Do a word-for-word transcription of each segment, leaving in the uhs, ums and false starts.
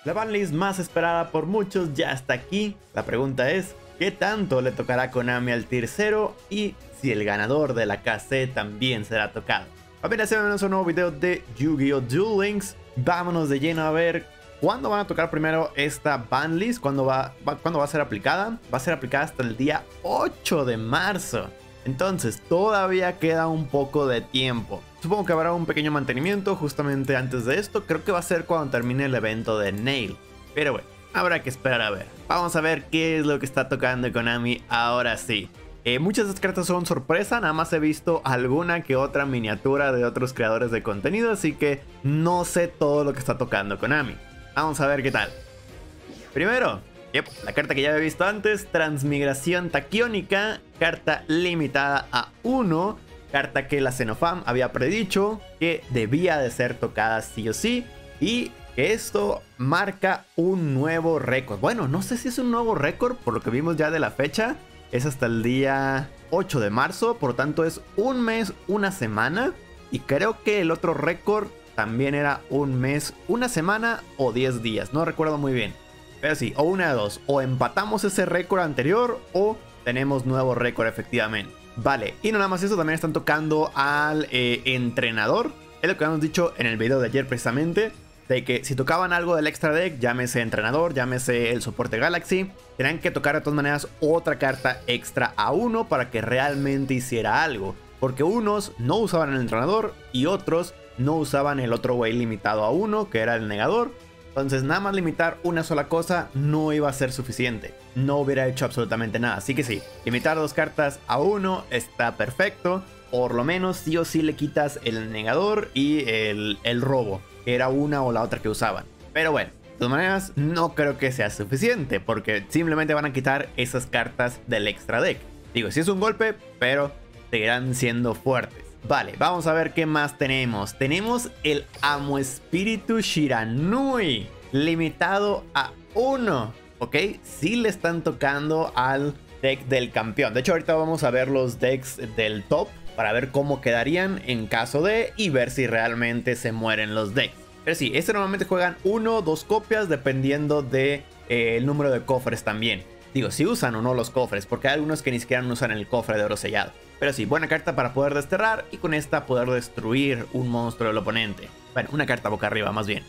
La banlist más esperada por muchos ya está aquí. La pregunta es, ¿qué tanto le tocará a Konami al Tier cero? Y si el ganador de la K C también será tocado. Familia, bienvenidos a un nuevo video de Yu-Gi-Oh! Duel Links. Vámonos de lleno a ver cuándo van a tocar primero esta banlist. ¿Cuándo va, va, ¿Cuándo va a ser aplicada? Va a ser aplicada hasta el día ocho de marzo. Entonces todavía queda un poco de tiempo. Supongo que habrá un pequeño mantenimiento justamente antes de esto. Creo que va a ser cuando termine el evento de Nail. Pero bueno, habrá que esperar a ver. Vamos a ver qué es lo que está tocando Konami ahora sí. Eh, muchas de estas cartas son sorpresa. Nada más he visto alguna que otra miniatura de otros creadores de contenido. Así que no sé todo lo que está tocando Konami. Vamos a ver qué tal. Primero, yep, la carta que ya había visto antes. Transmigración taquiónica. Carta limitada a uno. Carta que la Xenofam había predicho que debía de ser tocada sí o sí. Y que esto marca un nuevo récord. Bueno, no sé si es un nuevo récord por lo que vimos ya de la fecha. Es hasta el día ocho de marzo. Por lo tanto es un mes, una semana. Y creo que el otro récord también era un mes, una semana o diez días. No recuerdo muy bien. Pero sí, o una de dos. O empatamos ese récord anterior o tenemos nuevo récord efectivamente. Vale, y no nada más eso, también están tocando al eh, entrenador. Es lo que habíamos dicho en el video de ayer precisamente. De que si tocaban algo del extra deck, llámese entrenador, llámese el soporte Galaxy, tenían que tocar de todas maneras otra carta extra a uno para que realmente hiciera algo. Porque unos no usaban el entrenador y otros no usaban el otro güey limitado a uno, que era el negador. Entonces nada más limitar una sola cosa no iba a ser suficiente. No hubiera hecho absolutamente nada. Así que sí, limitar dos cartas a uno está perfecto. Por lo menos sí o sí le quitas el negador y el, el robo, que era una o la otra que usaban. Pero bueno, de todas maneras no creo que sea suficiente, porque simplemente van a quitar esas cartas del extra deck. Digo, sí es un golpe, pero seguirán siendo fuertes. Vale, vamos a ver qué más tenemos. Tenemos el Amo Espíritu Shiranui, limitado a uno. Ok, sí le están tocando al deck del campeón. De hecho, ahorita vamos a ver los decks del top para ver cómo quedarían en caso de y ver si realmente se mueren los decks. Pero sí, este normalmente juegan uno o dos copias dependiendo del de, eh, número de cofres también. Digo, si usan o no los cofres, porque hay algunos que ni siquiera usan el cofre de oro sellado. Pero sí, buena carta para poder desterrar y con esta poder destruir un monstruo del oponente. Bueno, una carta boca arriba más bien.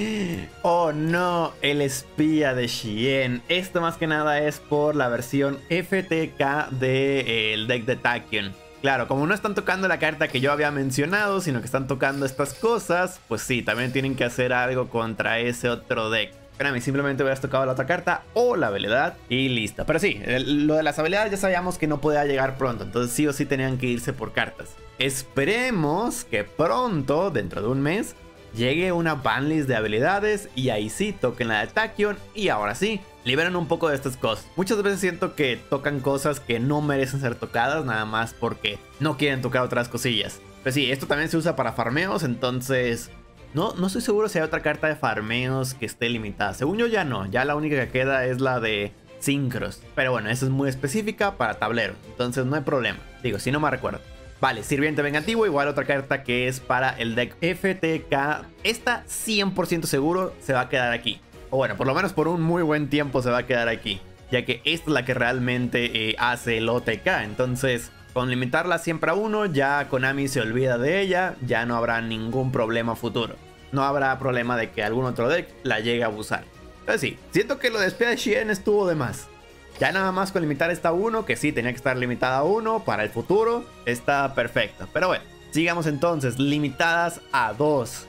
Oh no, el espía de Xian. Esto más que nada es por la versión F T K del deck de Tachyon. Claro, como no están tocando la carta que yo había mencionado, sino que están tocando estas cosas, pues sí, también tienen que hacer algo contra ese otro deck. Pero a mí simplemente hubieras tocado la otra carta o la habilidad y listo. Pero sí, el, lo de las habilidades ya sabíamos que no podía llegar pronto, entonces sí o sí tenían que irse por cartas. Esperemos que pronto, dentro de un mes, llegue una banlist de habilidades y ahí sí toquen la de Tachyon y ahora sí, liberan un poco de estas cosas. Muchas veces siento que tocan cosas que no merecen ser tocadas nada más porque no quieren tocar otras cosillas. Pero sí, esto también se usa para farmeos, entonces no, no estoy seguro si hay otra carta de farmeos que esté limitada. Según yo ya no, ya la única que queda es la de Synchros. Pero bueno, esa es muy específica para tablero, entonces no hay problema. Digo, si no me recuerdo. Vale, Sirviente Vengativo, igual otra carta que es para el deck F T K. Esta cien por ciento seguro se va a quedar aquí. O bueno, por lo menos por un muy buen tiempo se va a quedar aquí. Ya que esta es la que realmente eh, hace el O T K. Entonces, con limitarla siempre a uno, ya Konami se olvida de ella. Ya no habrá ningún problema futuro. No habrá problema de que algún otro deck la llegue a abusar. Entonces sí, siento que lo de espía de Xian estuvo de más. Ya nada más con limitar esta uno, que sí tenía que estar limitada a uno para el futuro, está perfecto. Pero bueno, sigamos entonces, limitadas a dos.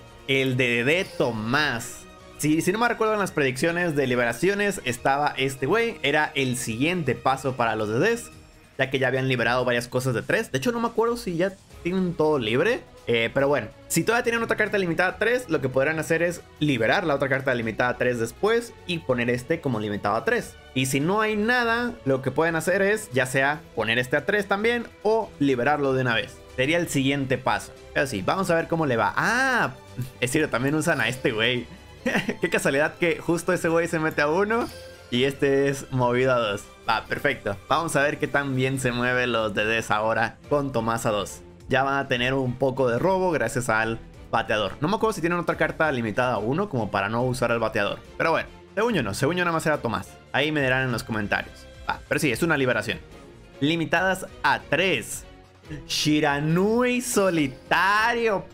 El de Dedé Tomás. Si, si no me recuerdo en las predicciones de liberaciones, estaba este güey. Era el siguiente paso para los Dedés, ya que ya habían liberado varias cosas de tres. De hecho no me acuerdo si ya tienen todo libre. Eh, pero bueno, si todavía tienen otra carta limitada a tres, lo que podrán hacer es liberar la otra carta limitada a tres después y poner este como limitado a tres. Y si no hay nada, lo que pueden hacer es ya sea poner este a tres también o liberarlo de una vez. Sería el siguiente paso. Pero sí, vamos a ver cómo le va. Ah, es cierto, también usan a este güey. Qué casualidad que justo ese güey se mete a uno y este es movido a dos. Va, perfecto. Vamos a ver qué tan bien se mueven los Dedés ahora con Tomás a dos. Ya van a tener un poco de robo gracias al bateador. No me acuerdo si tienen otra carta limitada a uno como para no usar el bateador. Pero bueno, según yo no, según yo nada más era Tomás. Ahí me dirán en los comentarios. Ah, pero sí, es una liberación. Limitadas a tres. Shiranui solitario,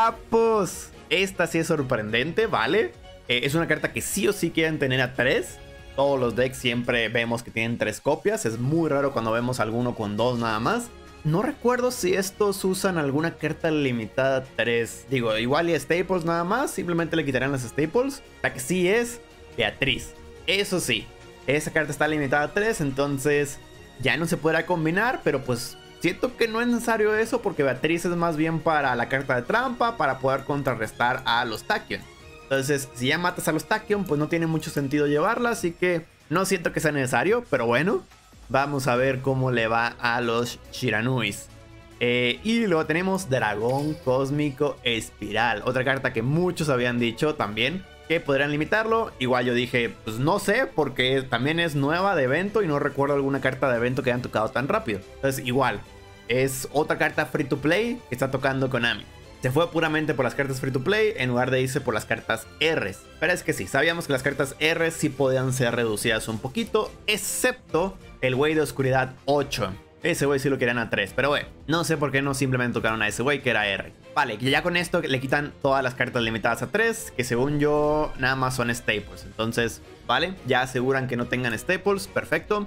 papos. Esta sí es sorprendente, ¿vale? Eh, es una carta que sí o sí quieren tener a tres. Todos los decks siempre vemos que tienen tres copias. Es muy raro cuando vemos alguno con dos nada más. No recuerdo si estos usan alguna carta limitada a tres. Digo, igual y Staples nada más. Simplemente le quitarían las Staples. La que sí es Beatriz. Eso sí, esa carta está limitada a tres. Entonces ya no se podrá combinar. Pero pues siento que no es necesario eso, porque Beatriz es más bien para la carta de trampa, para poder contrarrestar a los Tachyon. Entonces, si ya matas a los Tachyon, pues no tiene mucho sentido llevarla, así que no siento que sea necesario, pero bueno, vamos a ver cómo le va a los Shiranuis. Eh, y luego tenemos Dragón Cósmico Espiral, otra carta que muchos habían dicho también que podrían limitarlo. Igual yo dije, pues no sé, porque también es nueva de evento y no recuerdo alguna carta de evento que hayan tocado tan rápido. Entonces igual, es otra carta free to play que está tocando Konami. Se fue puramente por las cartas free to play en lugar de irse por las cartas R. Pero es que sí, sabíamos que las cartas R sí podían ser reducidas un poquito, excepto el güey de oscuridad ocho. Ese güey sí lo querían a tres, pero güey, no sé por qué no simplemente tocaron a ese güey que era R. Vale, que ya con esto le quitan todas las cartas limitadas a tres, que según yo nada más son staples. Entonces, vale, ya aseguran que no tengan staples, perfecto.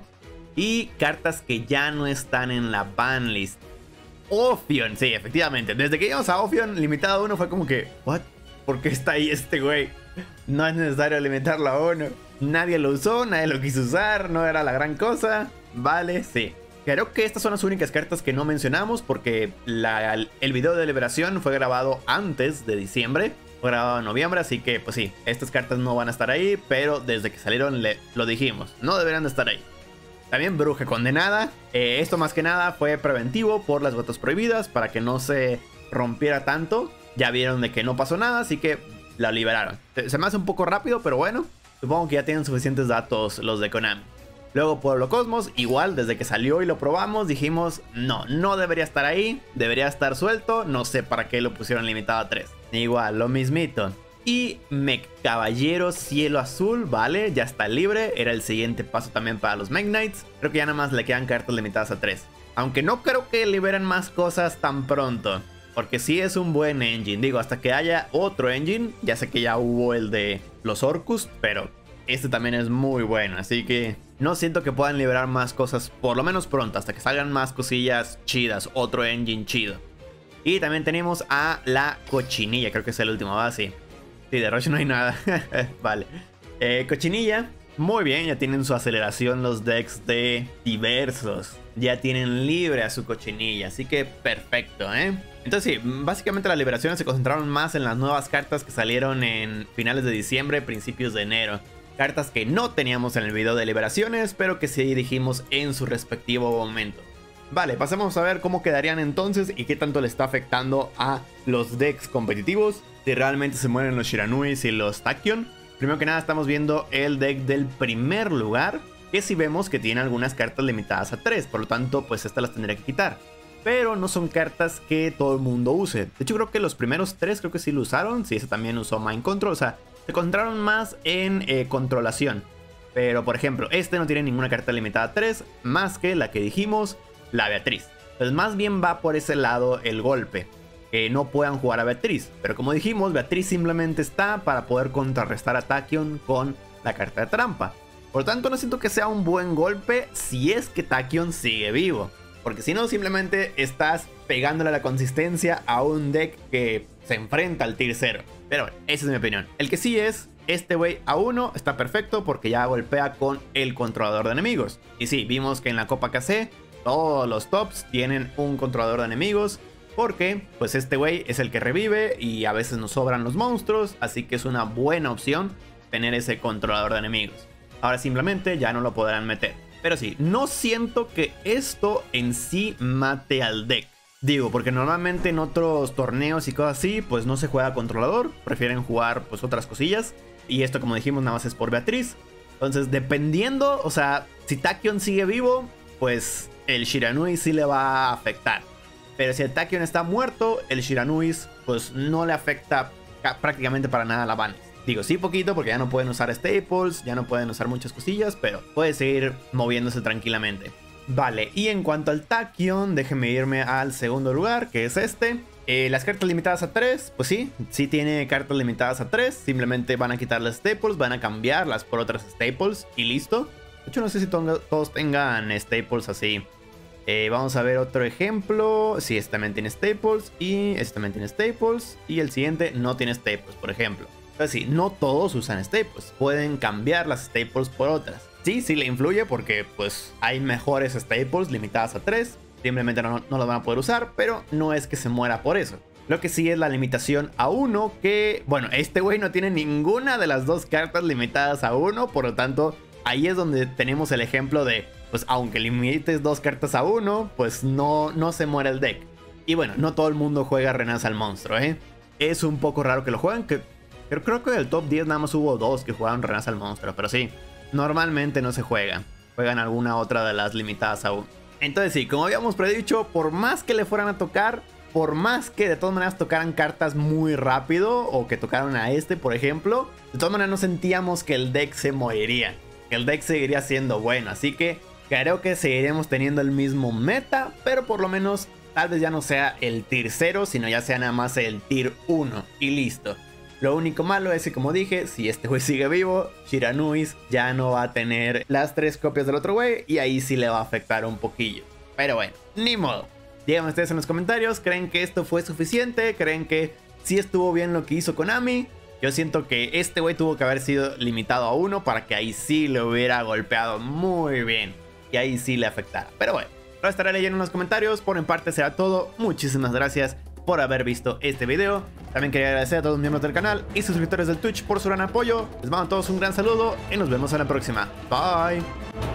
Y cartas que ya no están en la ban list. Ophion, sí, efectivamente. Desde que llegamos a Ophion limitado a uno fue como que, ¿what? ¿Por qué está ahí este güey? No es necesario limitarlo a uno. Nadie lo usó, nadie lo quiso usar, no era la gran cosa. Vale, sí. Creo que estas son las únicas cartas que no mencionamos, porque la, el video de liberación fue grabado antes de diciembre. Fue grabado en noviembre, así que pues sí, estas cartas no van a estar ahí, pero desde que salieron le, lo dijimos, no deberían de estar ahí. También Bruja Condenada. Eh, esto más que nada fue preventivo por las gotas prohibidas, para que no se rompiera tanto. Ya vieron de que no pasó nada, así que la liberaron. Se me hace un poco rápido, pero bueno, supongo que ya tienen suficientes datos los de Konami. Luego Pueblo Cosmos, igual desde que salió y lo probamos dijimos, no, no debería estar ahí, debería estar suelto, no sé para qué lo pusieron limitado a tres. Igual, lo mismito. Y Mech Caballero Cielo Azul, vale, ya está libre, era el siguiente paso también para los Mech Knights. Creo que ya nada más le quedan cartas limitadas a tres. Aunque no creo que liberen más cosas tan pronto, porque sí es un buen engine. Digo, hasta que haya otro engine, ya sé que ya hubo el de los Orcus, pero este también es muy bueno, así que no siento que puedan liberar más cosas, por lo menos pronto, hasta que salgan más cosillas chidas, otro engine chido. Y también tenemos a la Cochinilla, creo que es el último, va así. Sí, de Rush no hay nada. Vale. Eh, Cochinilla, muy bien, ya tienen su aceleración los decks de diversos. Ya tienen libre a su Cochinilla, así que perfecto, ¿eh? Entonces sí, básicamente las liberaciones se concentraron más en las nuevas cartas que salieron en finales de diciembre, principios de enero. Cartas que no teníamos en el video de liberaciones, pero que sí dijimos en su respectivo momento. Vale, pasemos a ver cómo quedarían entonces y qué tanto le está afectando a los decks competitivos. Si realmente se mueren los Shiranuis y los Tachyon. Primero que nada estamos viendo el deck del primer lugar, que si vemos que tiene algunas cartas limitadas a tres, por lo tanto pues estas las tendría que quitar. Pero no son cartas que todo el mundo use. De hecho creo que los primeros tres creo que sí lo usaron, sí, ese también usó Mind Control, o sea, se concentraron más en eh, controlación. Pero por ejemplo, este no tiene ninguna carta limitada a tres, más que la que dijimos, la Beatriz. Entonces más bien va por ese lado el golpe, que no puedan jugar a Beatriz. Pero como dijimos, Beatriz simplemente está para poder contrarrestar a Tachyon con la carta de trampa. Por lo tanto no siento que sea un buen golpe si es que Tachyon sigue vivo, porque si no simplemente estás pegándole la consistencia a un deck que se enfrenta al tier cero. Pero bueno, esa es mi opinión. El que sí es, este güey a uno está perfecto porque ya golpea con el controlador de enemigos. Y sí, vimos que en la Copa K C todos los tops tienen un controlador de enemigos, porque pues este güey es el que revive y a veces nos sobran los monstruos, así que es una buena opción tener ese controlador de enemigos. Ahora simplemente ya no lo podrán meter. Pero sí, no siento que esto en sí mate al deck. Digo, porque normalmente en otros torneos y cosas así, pues no se juega controlador, prefieren jugar pues otras cosillas. Y esto, como dijimos, nada más es por Beatriz. Entonces, dependiendo, o sea, si Tachyon sigue vivo, pues el Shiranui sí le va a afectar. Pero si el Tachyon está muerto, el Shiranuis pues no le afecta prácticamente para nada la Vanis. Digo, sí poquito porque ya no pueden usar staples, ya no pueden usar muchas cosillas, pero puede seguir moviéndose tranquilamente. Vale, y en cuanto al Tachyon, déjenme irme al segundo lugar, que es este. Eh, las cartas limitadas a tres, pues sí, sí tiene cartas limitadas a tres. Simplemente van a quitar las staples, van a cambiarlas por otras staples y listo. De hecho, no sé si to todos tengan staples así. Eh, vamos a ver otro ejemplo. Sí, este también tiene staples y este también tiene staples. Y el siguiente no tiene staples, por ejemplo. Entonces sí, no todos usan staples. Pueden cambiar las staples por otras. Sí, sí le influye porque pues hay mejores staples limitadas a tres. Simplemente no, no lo van a poder usar, pero no es que se muera por eso. Lo que sí es la limitación a uno, que bueno, este güey no tiene ninguna de las dos cartas limitadas a uno. Por lo tanto, ahí es donde tenemos el ejemplo de, pues aunque limites dos cartas a uno, pues no, no se muere el deck. Y bueno, no todo el mundo juega Renace al Monstruo, ¿eh? Es un poco raro que lo jueguen, que creo, creo que del top diez nada más hubo dos que jugaron Renace al Monstruo, pero sí. Normalmente no se juegan. Juegan alguna otra de las limitadas aún. Entonces sí, como habíamos predicho, por más que le fueran a tocar, por más que de todas maneras tocaran cartas muy rápido, o que tocaran a este, por ejemplo, de todas maneras no sentíamos que el deck se moriría. Que el deck seguiría siendo bueno. Así que creo que seguiremos teniendo el mismo meta, pero por lo menos tal vez ya no sea el tier cero, sino ya sea nada más el tier uno. Y listo. Lo único malo es que, como dije, si este güey sigue vivo, Shiranuis ya no va a tener las tres copias del otro güey y ahí sí le va a afectar un poquillo. Pero bueno, ni modo. Díganme ustedes en los comentarios, ¿creen que esto fue suficiente? ¿Creen que sí estuvo bien lo que hizo Konami? Yo siento que este güey tuvo que haber sido limitado a uno para que ahí sí le hubiera golpeado muy bien y ahí sí le afectara. Pero bueno, lo estaré leyendo en los comentarios. Por en parte será todo. Muchísimas gracias por haber visto este video. También quería agradecer a todos los miembros del canal y suscriptores del Twitch por su gran apoyo. Les mando a todos un gran saludo y nos vemos en la próxima. Bye.